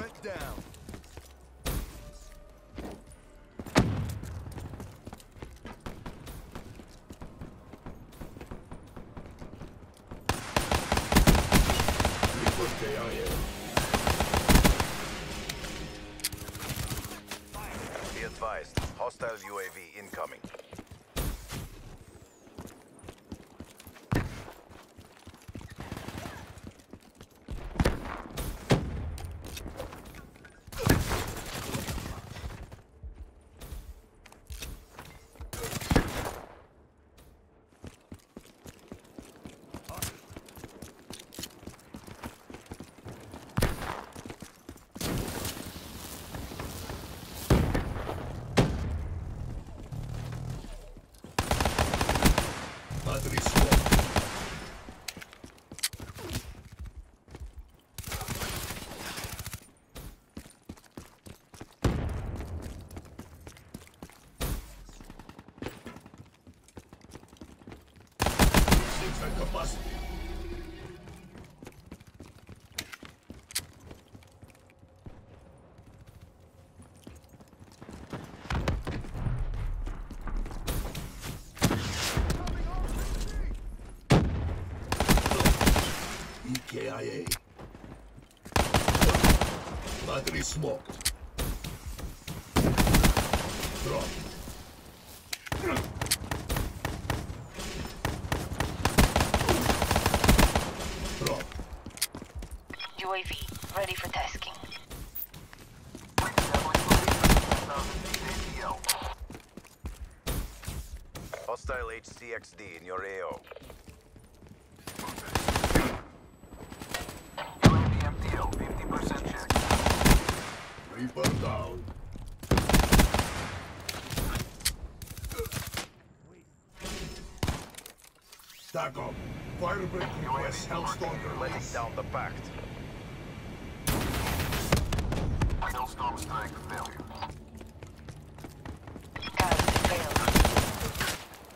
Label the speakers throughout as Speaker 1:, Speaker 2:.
Speaker 1: Threat down.
Speaker 2: Report KIA.
Speaker 3: Be advised, hostile UAV incoming.
Speaker 2: Battery smoke. Six at capacity. EKIA. Battery smoked. Drop. Drop.
Speaker 4: UAV ready for tasking.
Speaker 3: Hostile HCXD in your AO.
Speaker 5: MTL, 50% check.
Speaker 2: Reaper down. Stack up. Firebreak request Hellstorm
Speaker 3: Letting
Speaker 2: release.
Speaker 3: down the pact.
Speaker 5: Hellstorm strike failure.
Speaker 4: Guys, failed.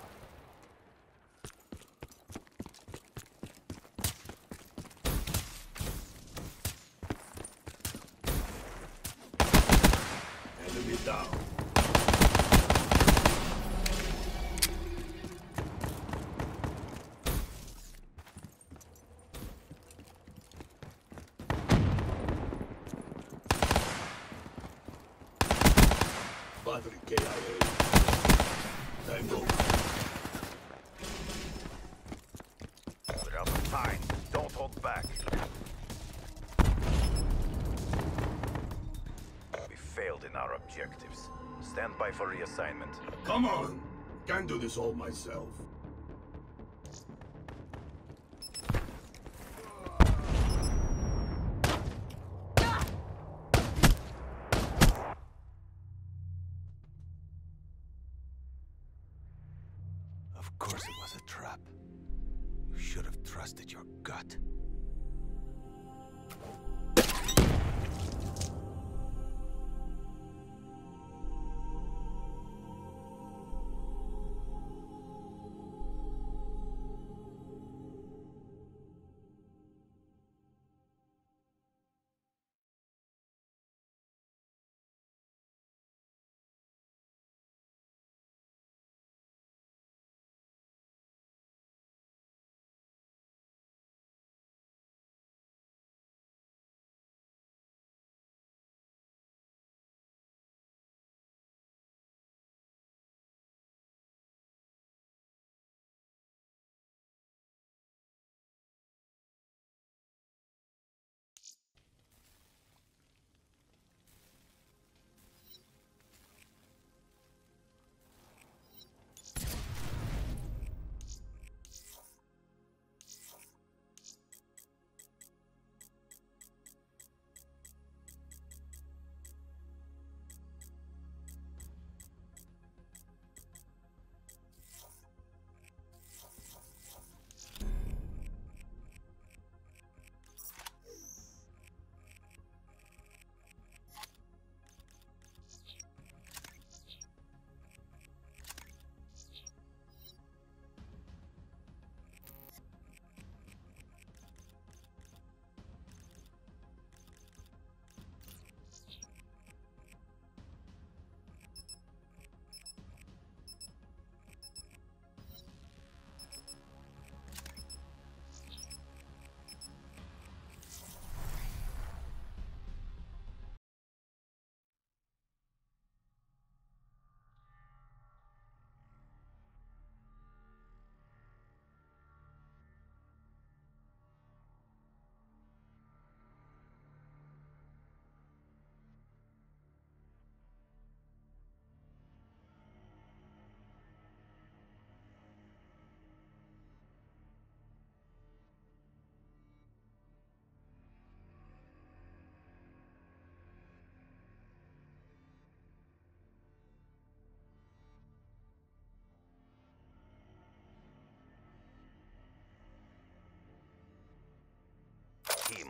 Speaker 2: Enemy down. Battery KIA. Tango.
Speaker 3: We're out of time. Don't hold back. We failed in our objectives. Stand by for reassignment.
Speaker 2: Come on! Can't do this all myself.
Speaker 1: Of course it was a trap. You should have trusted your gut.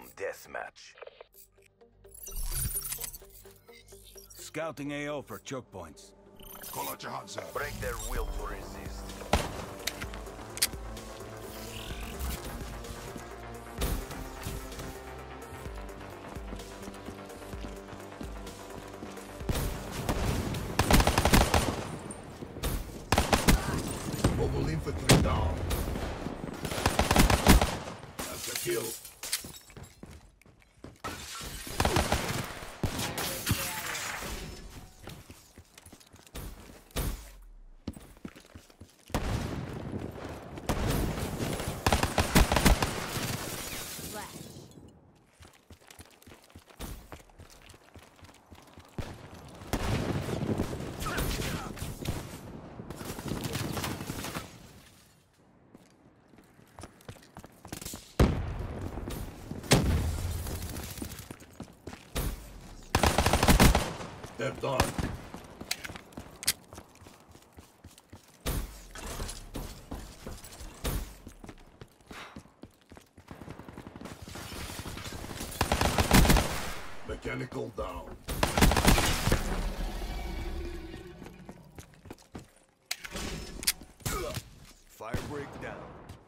Speaker 3: deathmatch.
Speaker 1: Scouting AO for choke points.
Speaker 2: Call out your hot zone.
Speaker 3: Break their will to resist.
Speaker 2: Mobile infantry down. That's a kill. They're done. Mechanical down.
Speaker 1: Fire break down.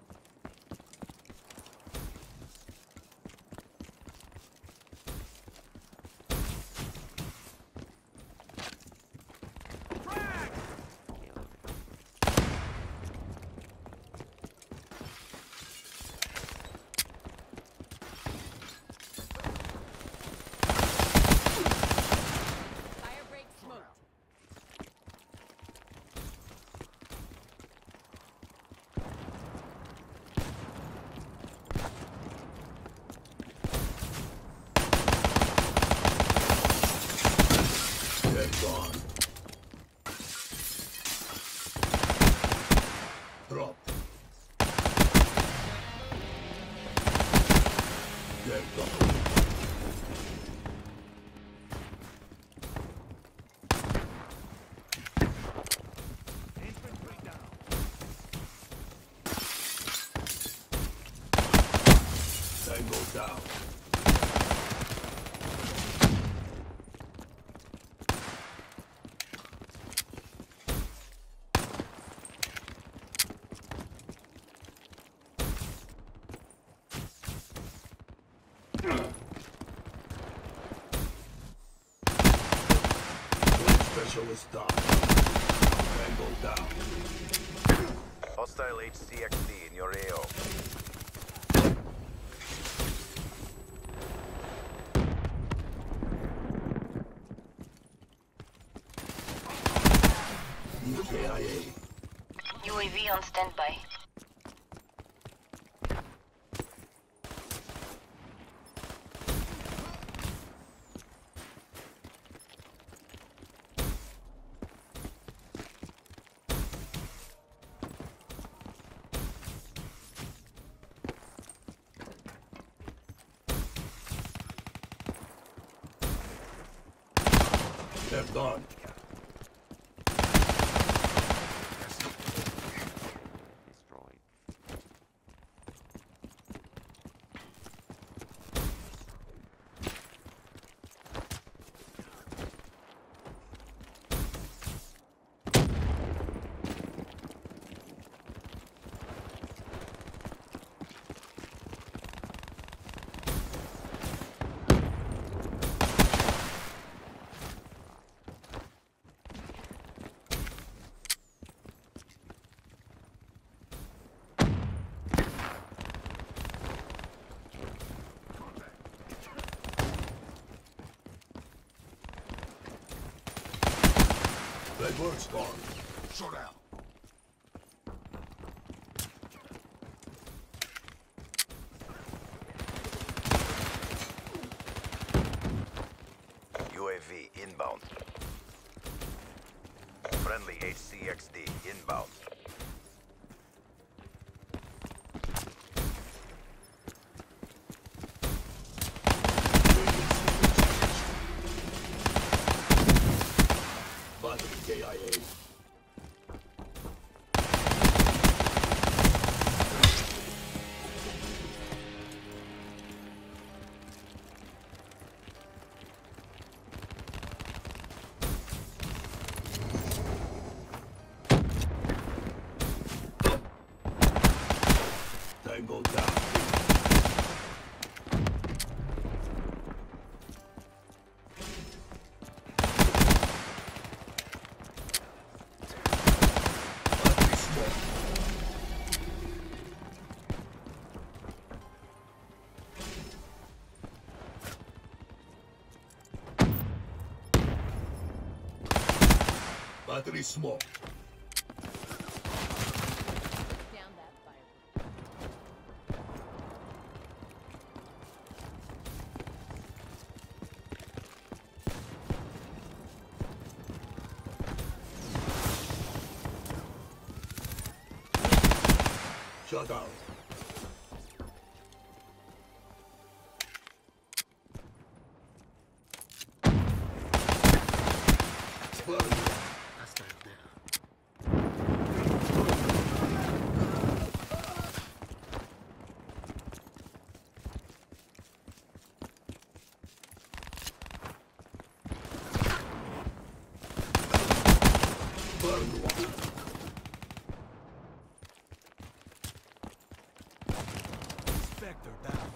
Speaker 2: They're gone. Drop. They're gone. Tango down. Specialist down. Tango down.
Speaker 3: Hostile HCXD in your AO.
Speaker 2: EKIA.
Speaker 4: UAV on standby.
Speaker 2: They're done.
Speaker 6: Destroyed.
Speaker 2: Red Bird's gone. Showdown.
Speaker 3: UAV inbound. Friendly HCXD inbound.
Speaker 2: Battery KIA. Battery smoke.
Speaker 7: Down that fire.
Speaker 2: Shut down. Burn one.
Speaker 1: Spectre down.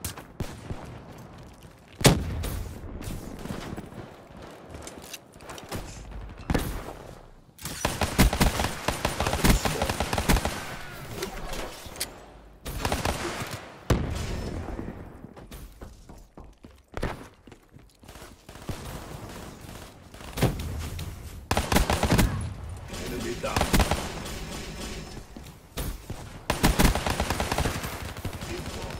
Speaker 2: Battery smoke. Enemy down. Info.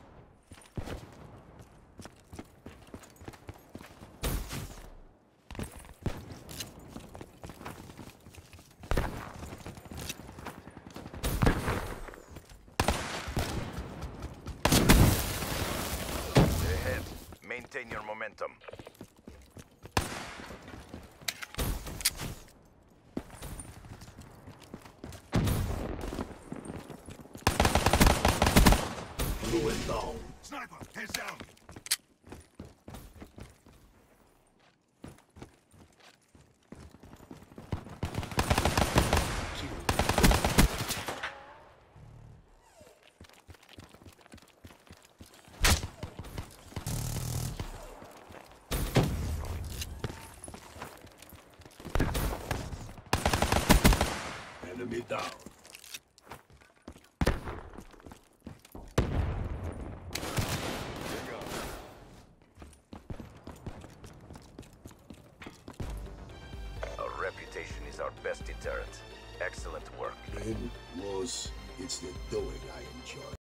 Speaker 3: Ahead. Maintain your momentum.
Speaker 2: Ruin down.
Speaker 1: Sniper, heads down.
Speaker 2: Enemy down.
Speaker 3: Our reputation is our best deterrent. Excellent work.
Speaker 2: Win, lose, it's the doing I enjoy.